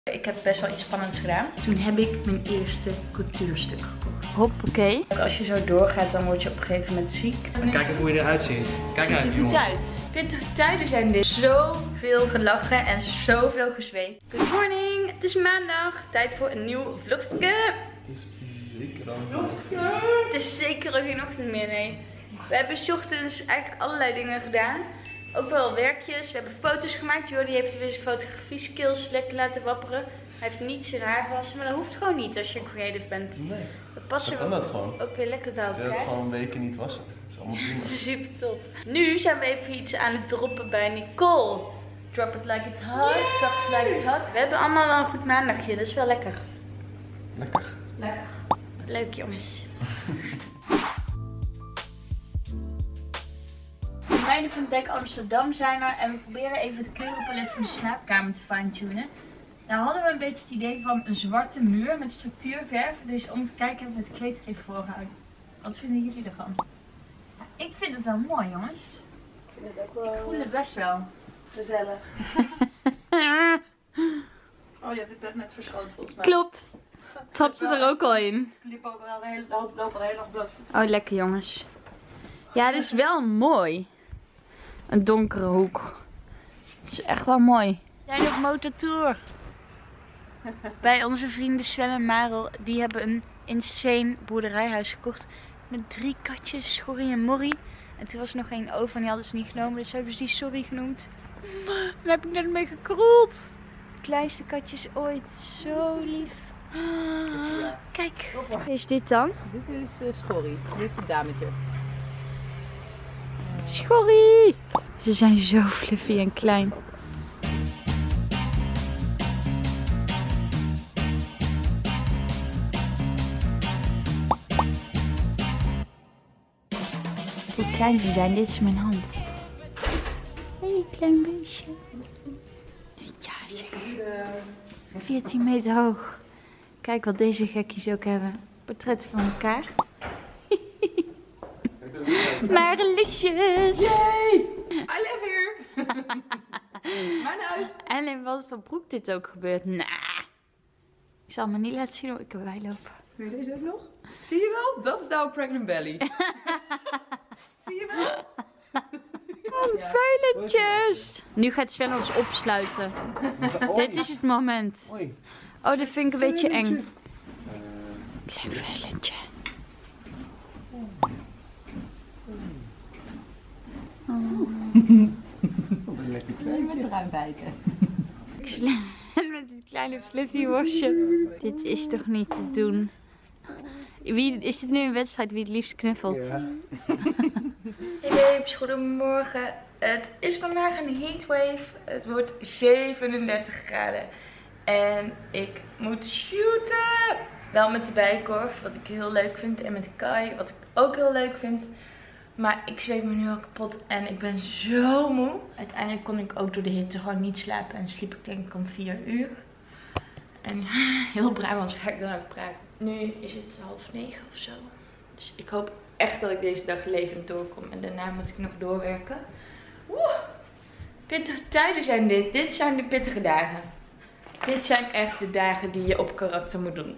Ik heb best wel iets spannends gedaan. Toen heb ik mijn eerste cultuurstuk gekocht. Hoppakee. Als je zo doorgaat, dan word je op een gegeven moment ziek. Kijk hoe je eruit ziet. Kijk uit, jongens. Pittige tijden zijn dit. Zoveel gelachen en zoveel gezweet. Good morning, het is maandag. Tijd voor een nieuw vlogje. Het is zeker al een Het is zeker ook geen ochtend meer, nee. We hebben 's ochtends eigenlijk allerlei dingen gedaan. Ook wel werkjes. We hebben foto's gemaakt. Jordi heeft weer zijn fotografie skills lekker laten wapperen. Hij heeft niet zijn haar gewassen, maar dat hoeft gewoon niet als je creative bent. Nee, Dat passen kan dat gewoon. ook weer lekker bij Je hebt elkaar. gewoon weken niet wassen. Dat is allemaal prima. Super top. Nu zijn we even iets aan het droppen bij Nicole. Drop it like it's hot, drop it like it's hot. We hebben allemaal wel een goed maandagje, dat is wel lekker. Lekker. Lekker. Leuk jongens. De meiden van Dek Amsterdam zijn er en we proberen even het kleurenpalet van de slaapkamer te fine-tunen. Nou hadden we een beetje het idee van een zwarte muur met structuurverf. Dus om te kijken hebben we het kleed even voorgehouden. Wat vinden jullie ervan? Ja, ik vind het wel mooi jongens. Ik vind het ook wel... Ik voel het best wel. gezellig. Oh, je hebt het bed net verschoond volgens mij. Klopt. Trapte er ook al in. Ik liep ook wel loop al de hele dag blootvoet. Oh, lekker jongens. Ja, dit is wel mooi. Een donkere hoek. Het is echt wel mooi. We zijn op motortour. Bij onze vrienden Sven en Marel. Die hebben een insane boerderijhuis gekocht. Met 3 katjes, Schorrie en Morrie. En toen was er nog één over en die hadden ze niet genomen. Dus hebben ze die Sorry genoemd. Daar heb ik net mee gekroeld. Het kleinste katjes ooit. Zo lief. Kijk. Wat is dit dan? Dit is Schorrie. Dit is het dametje. Schorrie! Ze zijn zo fluffy en klein. Hoe klein ze zijn, dit is mijn hand. Hey, klein beestje. Ja, zeg. 14 meter hoog. Kijk wat deze gekkies ook hebben. Portretten van elkaar. Marelusjes! Yay! I live here! Mijn huis! En in wat voor broek dit ook gebeurt. Nah. Ik zal me niet laten zien hoe ik erbij loop. Wil je deze ook nog? Zie je wel? Dat is nou een pregnant belly. Zie je wel? Oh, veulentjes! Nu gaat Sven ons opsluiten. Dit is het moment. Hoi. Oh, dat vind ik een beetje eng. Klein veulentje. Wat een lekker Wil je met eruit bijten? Met dit kleine fluffy worstje. Dit is toch niet te doen. Wie, is dit nu een wedstrijd wie het liefst knuffelt? Ja. Hey babes, goedemorgen. Het is vandaag een heatwave. Het wordt 37 graden. En ik moet shooten. Wel met de Bijenkorf, wat ik heel leuk vind. En met Kai, wat ik ook heel leuk vind. Maar ik zweet me nu al kapot en ik ben zo moe. Uiteindelijk kon ik ook door de hitte gewoon niet slapen. En sliep ik denk ik om 4 uur. En heel Brabants ga ik dan ook praten. Nu is het 8:30 of zo. Dus ik hoop echt dat ik deze dag levend doorkom. En daarna moet ik nog doorwerken. Woe! Pittige tijden zijn dit. Dit zijn de pittige dagen. Dit zijn echt de dagen die je op karakter moet doen.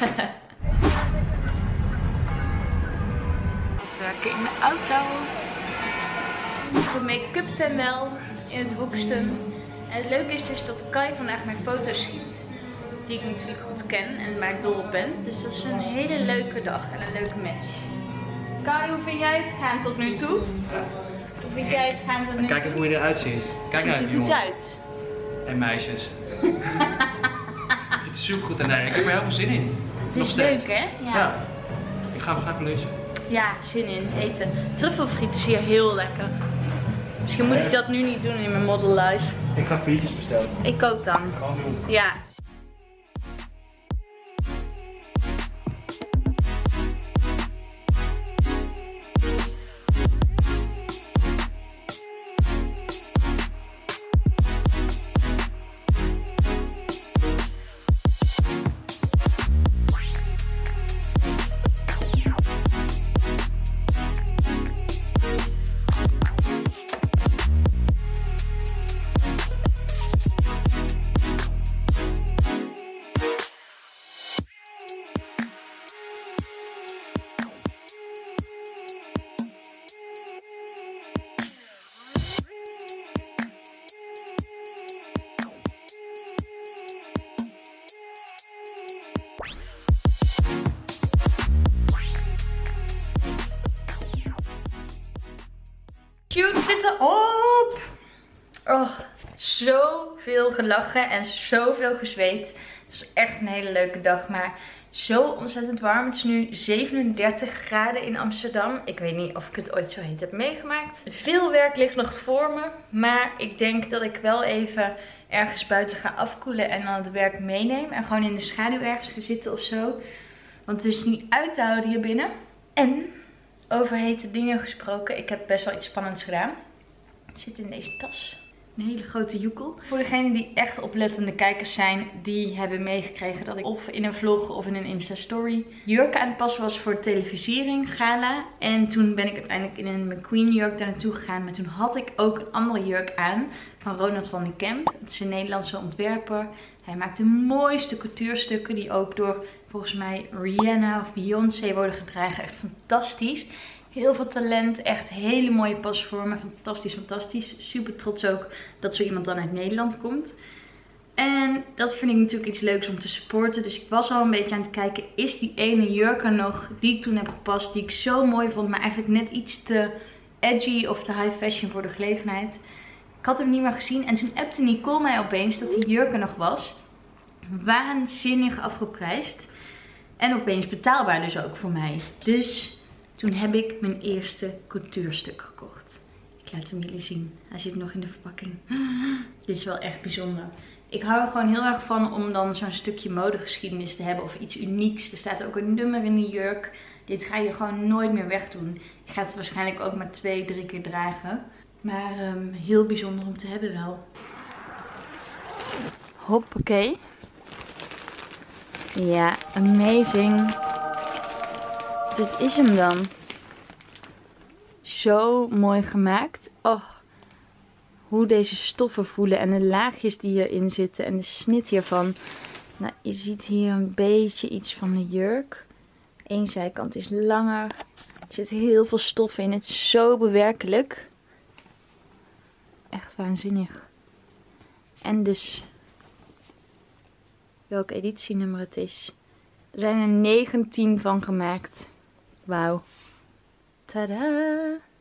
We werken in de auto. Gemake-upt en wel in het hoekste. En het leuke is dus dat Kai vandaag mijn foto's schiet. Die ik natuurlijk goed ken en waar ik dol op ben. Dus dat is een hele leuke dag en een leuke match. Kai, hoe vind jij het gaan tot nu toe? Hoe vind jij het gaan tot nu toe? Kijk hoe je eruit ziet. Kijk Ziet uit, er goed jongens. uit. En meisjes. Het ziet er super goed uit. Nee, ik heb er heel veel zin in. Het is leuk hè? Ja. Ik ga even lunchen. Ja, zin in eten. Truffelfriet is hier heel lekker. Misschien moet ik dat nu niet doen in mijn model life. Ik ga frietjes bestellen. Ik ook dan. Gewoon doen. Ja. Shoot zit erop. Oh, zoveel gelachen en zoveel gezweet. Het is echt een hele leuke dag, maar zo ontzettend warm. Het is nu 37 graden in Amsterdam. Ik weet niet of ik het ooit zo heet heb meegemaakt. Veel werk ligt nog voor me, maar ik denk dat ik wel even ergens buiten ga afkoelen en dan het werk meeneem. En gewoon in de schaduw ergens ga zitten of zo. Want het is niet uit te houden hier binnen. En over hete dingen gesproken, ik heb best wel iets spannends gedaan. Het zit in deze tas. Een hele grote joekel. Voor degenen die echt oplettende kijkers zijn, die hebben meegekregen dat ik of in een vlog of in een Insta-story jurken aan het passen was voor televisiering, gala. En toen ben ik uiteindelijk in een McQueen jurk daar naartoe gegaan. Maar toen had ik ook een andere jurk aan van Ronald van den Kemp. Het is een Nederlandse ontwerper. Hij maakt de mooiste couturestukken die ook door volgens mij Rihanna of Beyoncé worden gedragen. Echt fantastisch. Heel veel talent, echt hele mooie pasvormen. Fantastisch, fantastisch. Super trots ook dat zo iemand dan uit Nederland komt. En dat vind ik natuurlijk iets leuks om te supporten. Dus ik was al een beetje aan het kijken, is die ene jurk er nog die ik toen heb gepast, die ik zo mooi vond, maar eigenlijk net iets te edgy of te high fashion voor de gelegenheid. Ik had hem niet meer gezien en toen appte Nicole mij opeens dat die jurk er nog was. Waanzinnig afgeprijsd. En opeens betaalbaar dus ook voor mij. Dus toen heb ik mijn eerste couturestuk gekocht. Ik laat hem jullie zien. Hij zit nog in de verpakking. Dit is wel echt bijzonder. Ik hou er gewoon heel erg van om dan zo'n stukje modegeschiedenis te hebben. Of iets unieks. Er staat ook een nummer in die jurk. Dit ga je gewoon nooit meer wegdoen. Je gaat het waarschijnlijk ook maar 2-3 keer dragen. Maar heel bijzonder om te hebben wel. Hoppakee. Ja, amazing. Dit is hem dan. Zo mooi gemaakt. Oh, hoe deze stoffen voelen en de laagjes die hierin zitten en de snit hiervan. Nou, je ziet hier een beetje iets van de jurk. Eén zijkant is langer. Er zit heel veel stof in. Het is zo bewerkelijk. Echt waanzinnig. En dus welk editienummer het is. Er zijn er 19 van gemaakt. Wauw. Tadaa.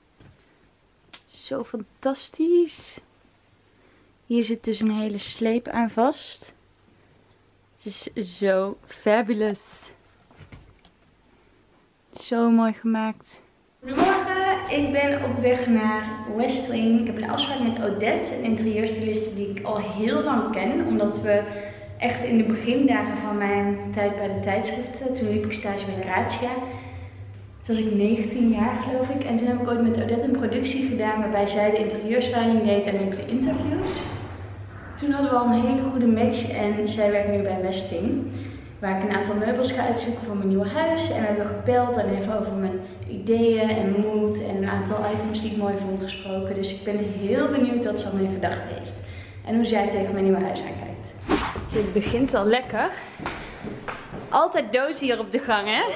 Zo fantastisch. Hier zit dus een hele sleep aan vast. Het is zo fabulous. Zo mooi gemaakt. Goedemorgen, ik ben op weg naar Westwing. Ik heb een afspraak met Odette, een interieurstyliste die ik al heel lang ken. Omdat we echt in de begindagen van mijn tijd bij de tijdschriften, toen liep ik stage bij de Razzia. Toen was ik 19 jaar geloof ik. En toen heb ik ooit met Odette een productie gedaan waarbij zij de interieurstyling deed en ik de interviews. Toen hadden we al een hele goede match en zij werkt nu bij Westwing. Waar ik een aantal meubels ga uitzoeken voor mijn nieuwe huis. En we hebben gebeld en even over mijn ideeën en mood en een aantal items die ik mooi vond gesproken. Dus ik ben heel benieuwd wat ze al mee gedacht heeft. En hoe zij tegen mijn nieuwe huis aankijkt. Dit begint al lekker. Altijd doos hier op de gang, hè?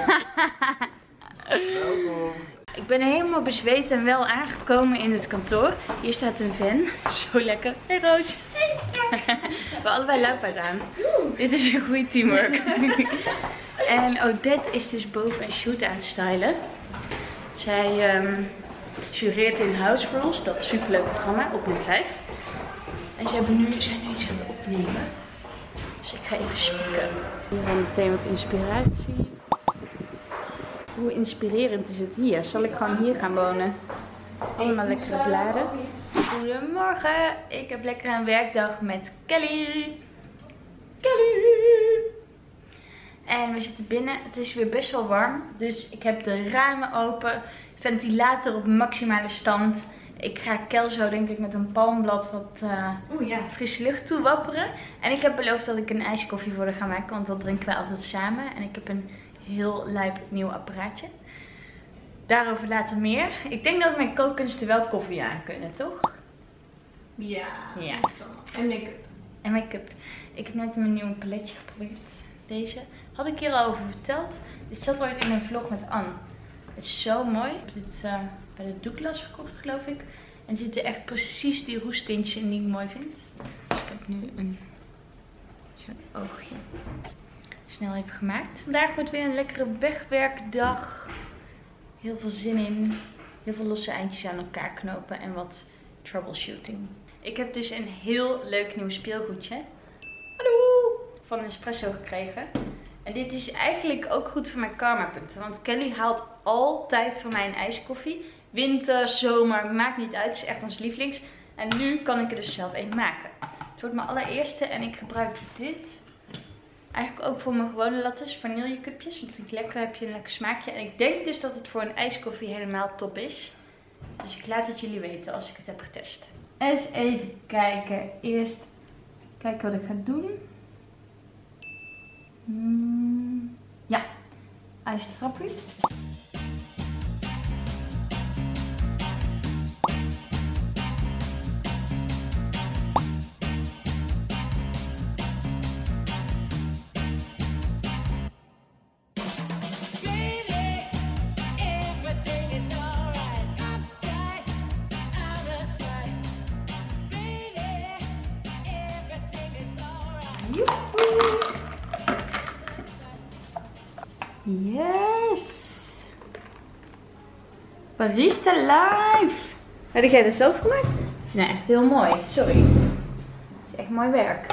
Welkom. Ik ben helemaal bezweet en wel aangekomen in het kantoor. Hier staat een van. Zo lekker. Hey Roos. Hey. We hebben allebei luipaard aan. Dit is een goede teamwork. En Odette is dus boven een shoot aan het stylen. Zij jureert in House Rules. Dat is een superleuk programma op Net 5. En ze zijn nu iets aan het opnemen. Dus ik ga even spieken. We hebben meteen wat inspiratie. Hoe inspirerend is het hier? Zal ik gewoon hier gaan wonen? Allemaal lekkere bladen. Goedemorgen. Ik heb lekker een werkdag met Kelly. Kelly. En we zitten binnen. Het is weer best wel warm. Dus ik heb de ramen open. Ventilator op maximale stand. Ik ga Kel zo denk ik met een palmblad wat frisse lucht toewapperen. En ik heb beloofd dat ik een ijskoffie voor haar ga maken. Want dat drinken we altijd samen. En ik heb een heel lijp nieuw apparaatje. Daarover later meer. Ik denk dat mijn kookkunsten wel koffie aan kunnen, toch? Ja. Ja. En make-up. En make-up. Ik heb net mijn nieuwe paletje geprobeerd. Deze. Had ik hier al over verteld. Dit zat ooit in een vlog met Anne. Het is zo mooi. Ik heb dit bij de Douglas gekocht, geloof ik. En er zitten echt precies die roestintjes in die ik mooi vind. Dus ik heb nu zo'n oogje snel even gemaakt. Vandaag wordt weer een lekkere wegwerkdag. Heel veel zin in. Heel veel losse eindjes aan elkaar knopen en wat troubleshooting. Ik heb dus een heel leuk nieuw speelgoedje. Hallo! Van Nespresso gekregen. En dit is eigenlijk ook goed voor mijn karmapunten. Want Kelly haalt altijd voor mij een ijskoffie. Winter, zomer, maakt niet uit. Het is echt ons lievelings. En nu kan ik er dus zelf een maken. Het wordt mijn allereerste en ik gebruik dit. Eigenlijk ook voor mijn gewone lattes, vanillecupjes. Want dat vind ik lekker, heb je een lekker smaakje. En ik denk dus dat het voor een ijskoffie helemaal top is. Dus ik laat het jullie weten als ik het heb getest. Eens even kijken. Eerst kijken wat ik ga doen. Ja, ijsstrappie. Yes! Barista live! Heb jij dat zelf gemaakt? Nee, echt heel mooi. Sorry. Het is echt mooi werk.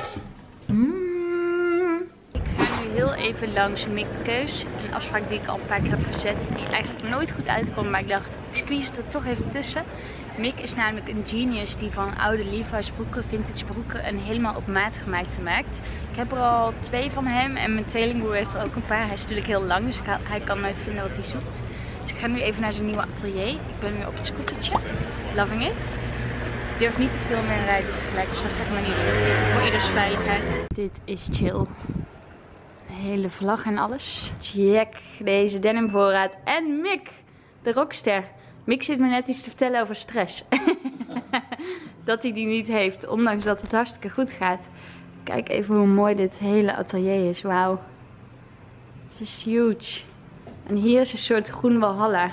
Ik ga nu heel even langs Mick's. Een afspraak die ik al een paar keer heb gezet. Die eigenlijk nooit goed uitkomt. Maar ik dacht, ik squeeze er toch even tussen. Mick is namelijk een genius die van oude Levi's broeken, vintage broeken, een helemaal op maat gemaakte maakt. Ik heb er al 2 van hem en mijn tweelingbroer heeft er ook een paar. Hij is natuurlijk heel lang, dus hij kan nooit vinden wat hij zoekt. Dus ik ga nu even naar zijn nieuwe atelier. Ik ben nu op het scootertje. Loving it. Ik durf niet te veel meer rijden tegelijk, dus dat ga ik maar niet doen. Voor ieders veiligheid. Dit is chill. Een hele vlag en alles. Check deze denim voorraad. En Mick, de rockster. Mick zit me net iets te vertellen over stress. Dat hij die niet heeft, ondanks dat het hartstikke goed gaat. Kijk even hoe mooi dit hele atelier is. Wauw. Het is huge. En hier is een soort groen walhalla.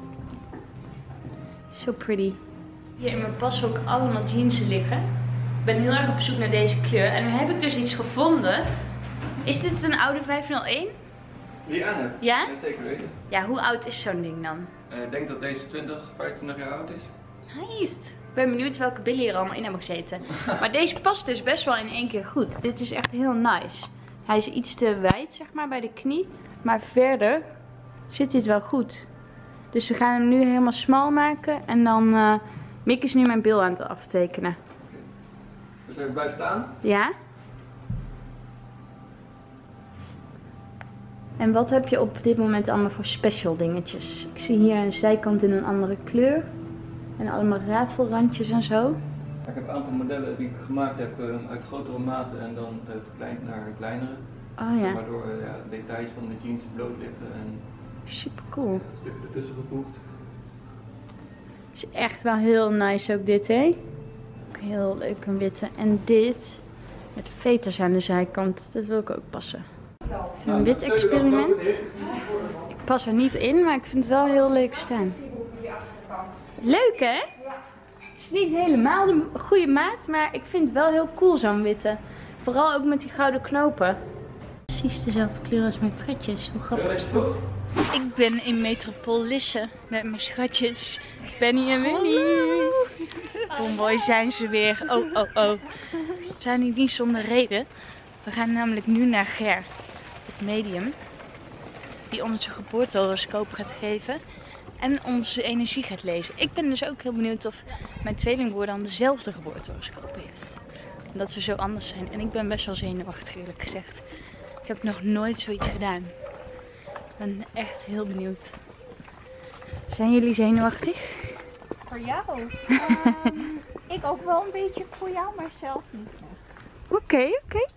So pretty. Hier in mijn pas ook allemaal jeansen liggen. Ik ben heel erg op zoek naar deze kleur. En nu heb ik dus iets gevonden. Is dit een oude 501? Die je aan hebt? Ja? Zeker weten. Ja, hoe oud is zo'n ding dan? Ik denk dat deze 25 jaar oud is. Nice. Ik ben benieuwd welke billen er allemaal in hebben gezeten. Maar deze past dus best wel in één keer goed. Dit is echt heel nice. Hij is iets te wijd, zeg maar, bij de knie. Maar verder zit dit wel goed. Dus we gaan hem nu helemaal smal maken. En dan... Mick is nu mijn bil aan het aftekenen. Dus even blijven staan. Ja? En wat heb je op dit moment allemaal voor special dingetjes? Ik zie hier een zijkant in een andere kleur. En allemaal rafelrandjes en zo. Ik heb een aantal modellen die ik gemaakt heb uit grotere maten en dan verkleind naar kleinere. Oh ja. Waardoor details van de jeans bloot liggen en Super cool. een stuk ertussen gevoegd. Is echt wel heel nice ook dit, hè? Ook heel leuk een witte. En dit met veters aan de zijkant. Dat wil ik ook passen. Een wit experiment. Ik pas er niet in, maar ik vind het wel heel leuk staan. Leuk, hè? Het is niet helemaal de goede maat, maar ik vind het wel heel cool zo'n witte. Vooral ook met die gouden knopen. Precies dezelfde kleur als mijn fretjes. Hoe grappig is dat? Ik ben in Metropolisse met mijn schatjes Benny en Willy. Hoe mooi zijn ze weer. Oh, oh, oh. We zijn hier niet zonder reden. We gaan namelijk nu naar Ger, het medium, die onze geboortehoroscoop gaat geven en onze energie gaat lezen. Ik ben dus ook heel benieuwd of mijn tweelingbroer dan dezelfde geboortehoroscoop heeft. Omdat we zo anders zijn. En ik ben best wel zenuwachtig, eerlijk gezegd. Ik heb nog nooit zoiets gedaan. Ik ben echt heel benieuwd. Zijn jullie zenuwachtig? Voor jou? Ik ook wel een beetje voor jou, maar zelf niet. Oké.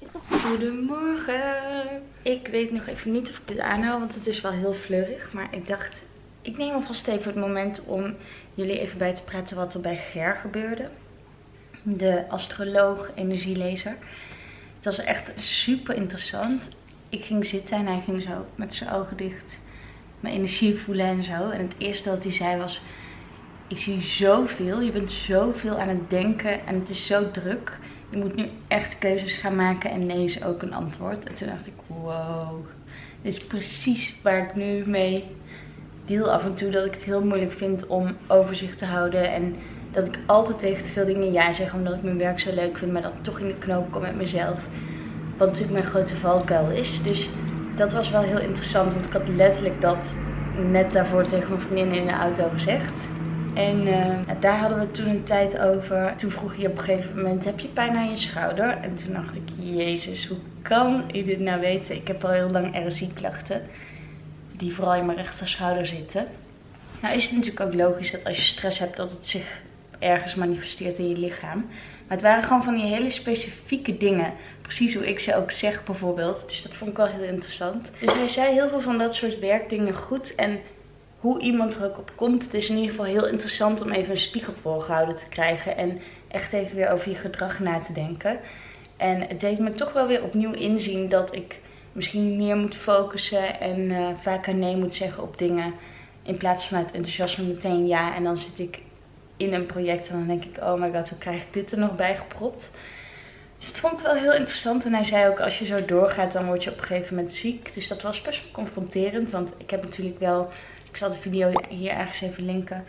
Goedemorgen. Ik weet nog even niet of ik dit aanhoud, want het is wel heel fleurig. Maar ik dacht, ik neem alvast even het moment om jullie even bij te praten wat er bij Ger gebeurde. De astroloog, energielezer. Het was echt super interessant. Ik ging zitten en hij ging zo met zijn ogen dicht mijn energie voelen en zo. En het eerste wat hij zei was, ik zie zoveel, je bent zoveel aan het denken en het is zo druk. Je moet nu echt keuzes gaan maken en nee is ook een antwoord. En toen dacht ik, wow, dit is precies waar ik nu mee deel af en toe dat ik het heel moeilijk vind om overzicht te houden. En dat ik altijd tegen te veel dingen ja zeg omdat ik mijn werk zo leuk vind. Maar dan toch in de knoop kom met mezelf. Wat natuurlijk mijn grote valkuil is. Dus dat was wel heel interessant. Want ik had letterlijk dat net daarvoor tegen mijn vriendin in de auto gezegd. En daar hadden we het toen een tijd over. Toen vroeg hij op een gegeven moment, heb je pijn aan je schouder? En toen dacht ik, jezus, hoe kan je dit nou weten? Ik heb al heel lang RSI-klachten. Die vooral in mijn rechter schouder zitten. Nou is het natuurlijk ook logisch dat als je stress hebt dat het zich ergens manifesteert in je lichaam. Maar het waren gewoon van die hele specifieke dingen. Precies hoe ik ze ook zeg bijvoorbeeld. Dus dat vond ik wel heel interessant. Dus hij zei heel veel van dat soort werkdingen goed. En hoe iemand er ook op komt. Het is in ieder geval heel interessant om even een spiegel voorgehouden te krijgen. En echt even weer over je gedrag na te denken. En het deed me toch wel weer opnieuw inzien dat ik misschien meer moet focussen. En vaker nee moet zeggen op dingen. In plaats van het enthousiasme meteen ja. En dan zit ik in een project en dan denk ik, oh my god, hoe krijg ik dit er nog bij gepropt? Dus dat vond ik wel heel interessant. En hij zei ook, als je zo doorgaat, dan word je op een gegeven moment ziek. Dus dat was best wel confronterend. Want ik heb natuurlijk wel, ik zal de video hier ergens even linken,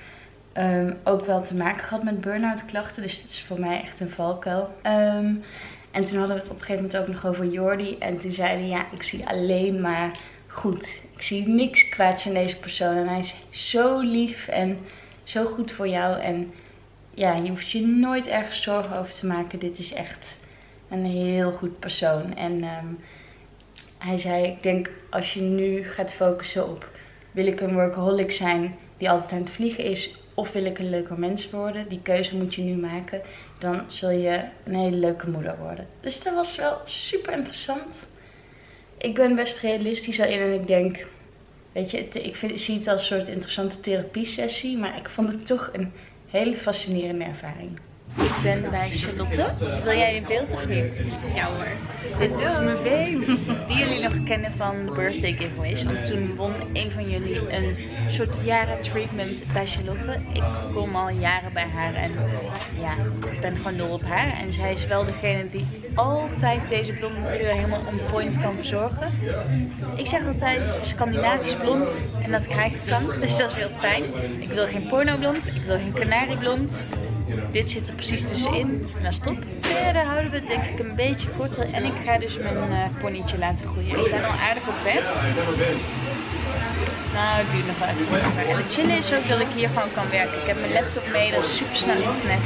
ook wel te maken gehad met burn-out klachten. Dus dat is voor mij echt een valkuil. En toen hadden we het op een gegeven moment ook nog over Jordi. En toen zei hij, ja, ik zie alleen maar goed. Ik zie niks kwaads in deze persoon. En hij is zo lief en zo goed voor jou. En ja, je hoeft je nooit ergens zorgen over te maken. Dit is echt een heel goed persoon. En hij zei, ik denk als je nu gaat focussen op, wil ik een workaholic zijn die altijd aan het vliegen is, of wil ik een leuker mens worden? Die keuze moet je nu maken. Dan zul je een hele leuke moeder worden. Dus dat was wel super interessant. Ik ben best realistisch erin en ik denk, weet je, ik zie het als een soort interessante therapiesessie. Maar ik vond het toch een hele fascinerende ervaring. Ik ben bij Charlotte. Wil jij in beeld of niet? Ja hoor. Dit is mijn baby. Die jullie nog kennen van de birthday giveaways. Want toen won een van jullie een soort jaren treatment bij Charlotte. Ik kom al jaren bij haar en ja, ik ben gewoon dol op haar. En zij is wel degene die altijd deze blonde kleur helemaal on point kan verzorgen. Ik zeg altijd Scandinavisch blond en dat krijg ik dan. Dus dat is heel fijn. Ik wil geen pornoblond, ik wil geen kanarieblond. Dit zit er precies tussenin. En dat is top. Verder houden we het denk ik een beetje korter. En ik ga dus mijn ponytje laten groeien. Ik ben al aardig op weg. Nou, het duurt nog wel even. En het chillen is ook dat ik hier gewoon kan werken. Ik heb mijn laptop mee, dat is super snel internet.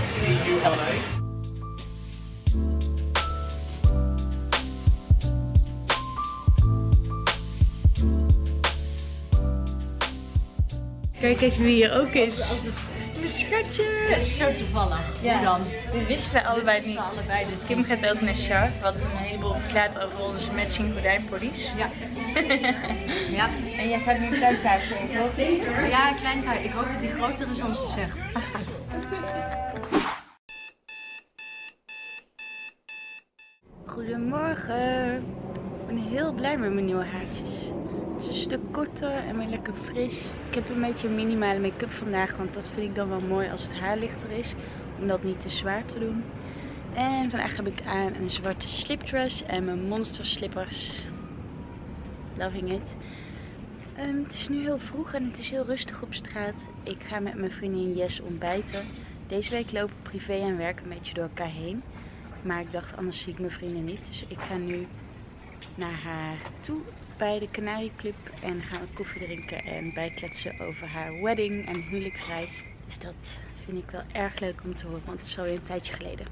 Kijk even wie hier ook is. Schatje! Dat is zo toevallig. Ja. Hoe dan? Dit wisten we allebei niet. Dus Kim gaat ook naar Char, wat een heleboel verklaart over onze matching gordijnpolies. Ja. Ja. En jij gaat nu een klein kaartje in. Zeker. Ja, een klein kaart. Ik hoop dat hij groter is dan ze zegt. Goedemorgen. Ik ben heel blij met mijn nieuwe haartjes. Het is een stuk korter en weer lekker fris. Ik heb een beetje een minimale make-up vandaag, want dat vind ik dan wel mooi als het haar lichter is. Om dat niet te zwaar te doen. En vandaag heb ik aan een zwarte slipdress en mijn monster slippers. Loving it. Het is nu heel vroeg en het is heel rustig op straat. Ik ga met mijn vriendin Jess ontbijten. Deze week lopen privé en werk een beetje door elkaar heen. Maar ik dacht, anders zie ik mijn vrienden niet. Dus ik ga nu naar haar toe bij de Canary Club. En gaan we koffie drinken en bijkletsen over haar wedding en huwelijksreis. Dus dat vind ik wel erg leuk om te horen, want het is alweer een tijdje geleden.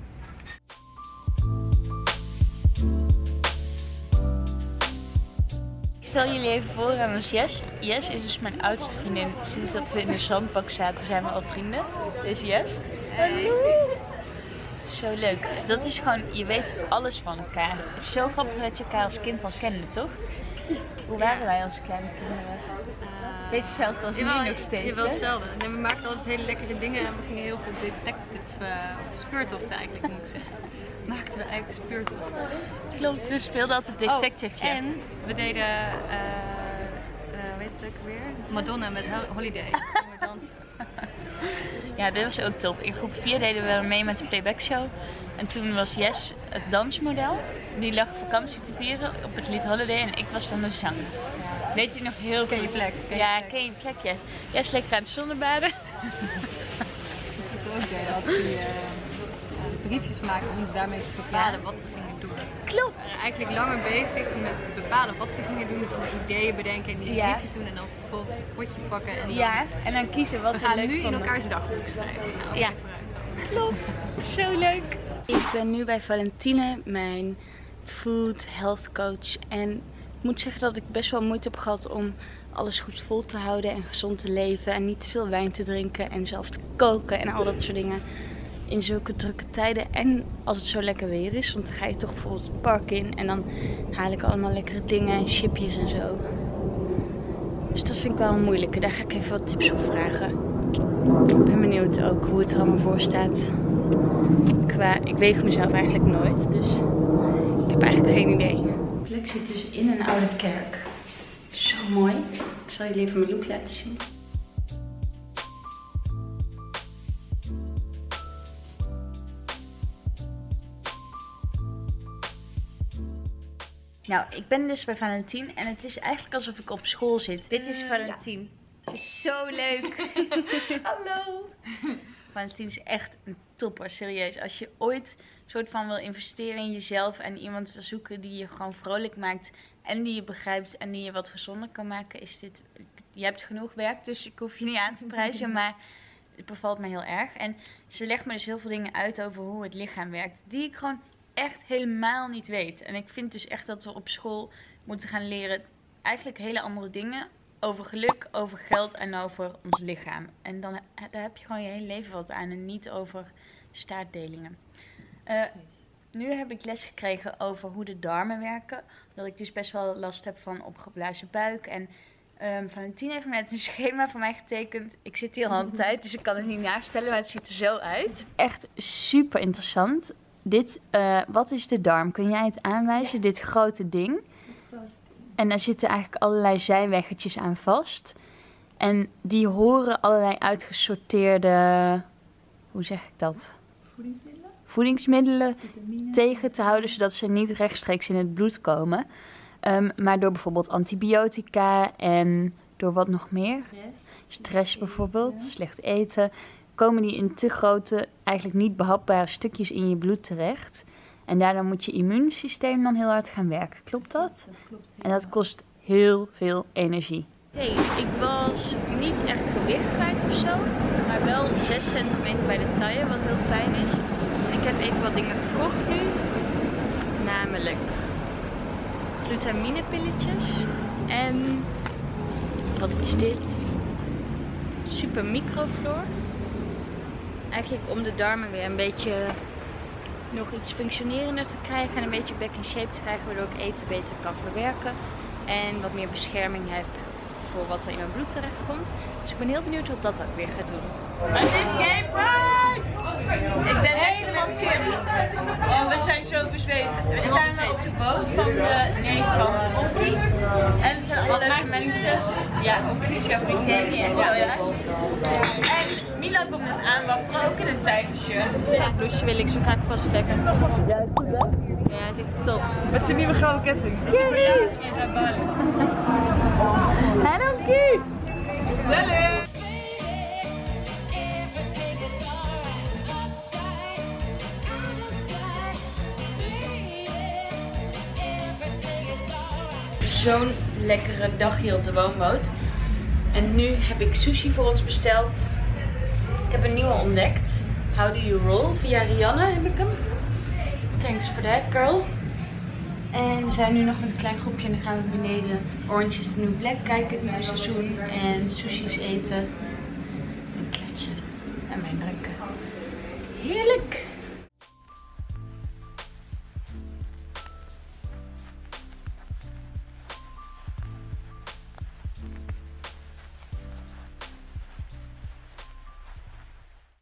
Ik stel jullie even voor aan ons Jess. Jess is dus mijn oudste vriendin. Sinds dat we in de zandbak zaten zijn we al vrienden. Dus Jess. Hallo. Zo leuk. Dat is gewoon, je weet alles van elkaar. Het is zo grappig dat je elkaar als kind al kende, toch? Hoe waren wij als kleine kinderen? Beetje hetzelfde als nu nog steeds. Je wel hetzelfde. Nee, we maakten altijd hele lekkere dingen en we gingen heel veel detective speurtochten eigenlijk, moet ik zeggen. Maakten we eigenlijk speurtochten. Klopt, we speelden altijd detective. Oh, en we deden, weet het ook weer? Madonna met Holiday. We dansen. Ja, dit was ook top. In groep 4 deden we mee met de playback show. En toen was Jess het dansmodel. Die lag vakantie te vieren op het lied Holiday en ik was dan de zanger. Weet je nog heel Ken je goed? plek? Ken je plekje. Jij is lekker aan het zonnebaden. Ik ook dat die briefjes maken om daarmee te bepalen wat we gingen doen. Klopt. We waren eigenlijk langer bezig met bepalen wat we gingen doen. Dus allemaal ideeën bedenken en die briefjes doen en dan vervolgens het potje pakken. En dan, En dan kiezen wat we we gaan leuk nu in vonden. elkaars dagboek schrijven. Nou, Ja. vooruit dan. Klopt. Zo leuk. Ik ben nu bij Valentine, mijn food health coach. En ik moet zeggen dat ik best wel moeite heb gehad om alles goed vol te houden en gezond te leven. En niet te veel wijn te drinken en zelf te koken en al dat soort dingen. In zulke drukke tijden en als het zo lekker weer is. Want dan ga je toch bijvoorbeeld het park in en dan haal ik allemaal lekkere dingen en chipjes en zo. Dus dat vind ik wel een moeilijke. Daar ga ik even wat tips op vragen. Ik ben benieuwd ook hoe het er allemaal voor staat. Ik weeg mezelf eigenlijk nooit, dus ik heb eigenlijk geen idee. De plek zit dus in een oude kerk. Zo mooi. Ik zal jullie even mijn look laten zien. Nou, ik ben dus bij Valentine en het is eigenlijk alsof ik op school zit. Dit is Valentine. Het is zo leuk. Hallo. Valentine is echt een topper, serieus. Als je ooit soort van wil investeren in jezelf en iemand wil zoeken die je gewoon vrolijk maakt en die je begrijpt en die je wat gezonder kan maken, is dit... Je hebt genoeg werk, dus ik hoef je niet aan te prijzen, maar het bevalt me heel erg. En ze legt me dus heel veel dingen uit over hoe het lichaam werkt, die ik gewoon echt helemaal niet weet. En ik vind dus echt dat we op school moeten gaan leren eigenlijk hele andere dingen over geluk, over geld en over ons lichaam. En dan daar heb je gewoon je hele leven wat aan en niet over staartdelingen. Nu heb ik les gekregen over hoe de darmen werken. Omdat ik dus best wel last heb van opgeblazen buik. En Valentine heeft net een schema voor mij getekend. Ik zit hier al een tijd, dus ik kan het niet navertellen, maar het ziet er zo uit. Echt super interessant. Wat is de darm? Kun jij het aanwijzen? Ja. Dit grote ding. En daar zitten eigenlijk allerlei zijweggetjes aan vast. En die horen allerlei uitgesorteerde, hoe zeg ik dat? Voedingsmiddelen tegen te houden, zodat ze niet rechtstreeks in het bloed komen. Maar door bijvoorbeeld antibiotica en door wat nog meer? Stress bijvoorbeeld, slecht eten. Komen die in te grote, eigenlijk niet behapbare stukjes in je bloed terecht. En daardoor moet je immuunsysteem dan heel hard gaan werken. Klopt dat? Dat klopt. En dat kost heel veel energie. Hey, ik was niet echt gewicht kwijt of zo, maar wel 6 centimeter bij de taille, wat heel fijn is. En ik heb even wat dingen gekocht nu, namelijk glutamine-pilletjes en wat is dit? Super microfloor. Eigenlijk om de darmen weer een beetje nog iets functionerender te krijgen en een beetje back in shape te krijgen, waardoor ik eten beter kan verwerken en wat meer bescherming heb voor wat er in mijn bloed terecht komt. Dus ik ben heel benieuwd wat dat ook weer gaat doen. Het is Gay Pride! Ik ben helemaal Kim. En we zijn zo bezweet. We staan op de boot van de neef van Oki. En er zijn alle leuke mensen. Ja, Oki is jouw vriendin. Ja, zo ja. En Mila komt net aanwapperen, ook in een tijgershirt. Dit blouseje wil ik zo graag vastleggen. Ja, is goed hè? Ja, het is top. Met zijn nieuwe gouden ketting. Jerry! Hallo Kiet! Gezellig! Zo'n lekkere dag hier op de woonboot. En nu heb ik sushi voor ons besteld. Ik heb een nieuwe ontdekt. How do you roll? Via Rianne heb ik hem. Thanks for that girl. En we zijn nu nog met een klein groepje en dan gaan we beneden Orange is the New Black kijken, het nieuwe seizoen en sushi's eten.